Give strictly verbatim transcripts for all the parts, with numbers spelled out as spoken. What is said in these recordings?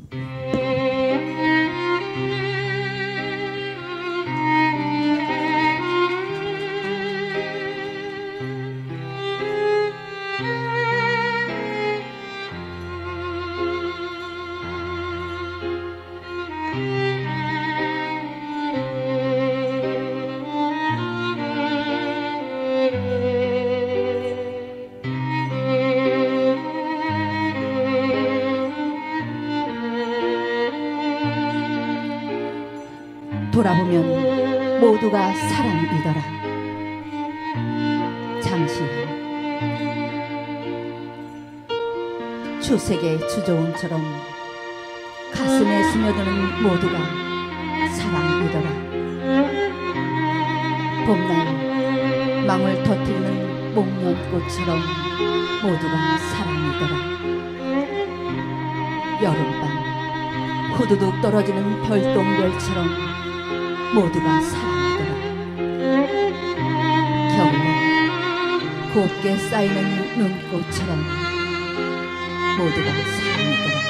돌아보면 모두가 사랑이더라. 장시호. 추색의 주저음처럼 가슴에 스며드는 모두가 사랑이더라. 봄날 망을 터뜨리는 목련꽃처럼 모두가 사랑이더라. 여름밤 후두둑 떨어지는 별똥별처럼 모두가 사랑이더라. 겨울에 곱게 쌓이는 눈꽃처럼 모두가 사랑이더라.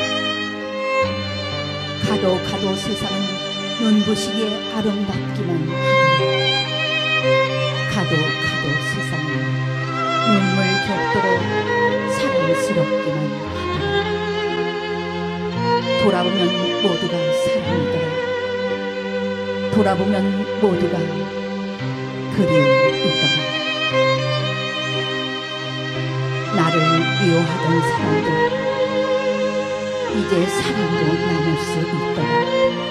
가도 가도 세상은 눈부시게 아름답기만 하더라. 가도 가도 세상은 눈물 겹도록 사랑스럽기만 하더라. 돌아보면 모두가 사랑이더라. 돌아보면 모두가 그리움이더라. 나를 미워하던 사람도 이제 사랑으로 남을 수 있더라.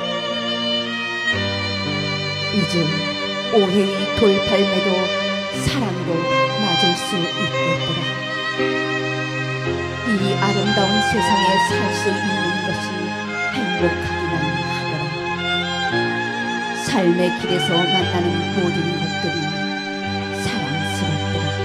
이제 오해의 돌팔매도 사랑으로 맞을 수 있겠더라. 이 아름다운 세상에 살 수 있는 것이 행복하기만 하더라. 삶의 길에서 만나는 모든 것들이 사랑스럽더라.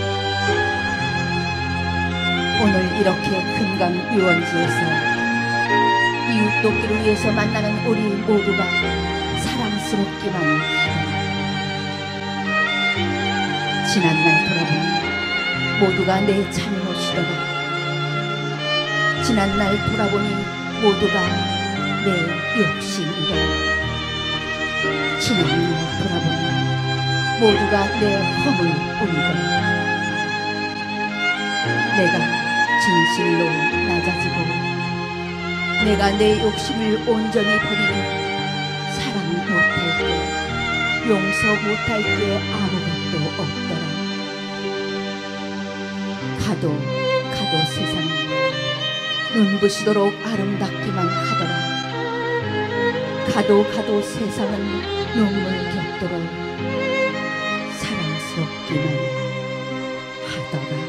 오늘 이렇게 금강 유원지에서 이웃돕기를 위해서 만나는 우리 모두가 사랑스럽기만 하더라. 지난날 돌아보니 모두가 내 잘못이더라. 지난날 돌아보니 모두가 내 욕심이더라. 지난날 돌아보니 모두가 내 허물 뿐이더라. 내가 진실로 낮아지고 내가 내 욕심을 온전히 버리니 사랑 못할 때, 용서 못할 때 아무것도 없더라. 가도 가도 세상은 눈부시도록 아름답기만 하더라. 가도 가도 세상은 눈물 겹도록 사랑스럽기만 하더라.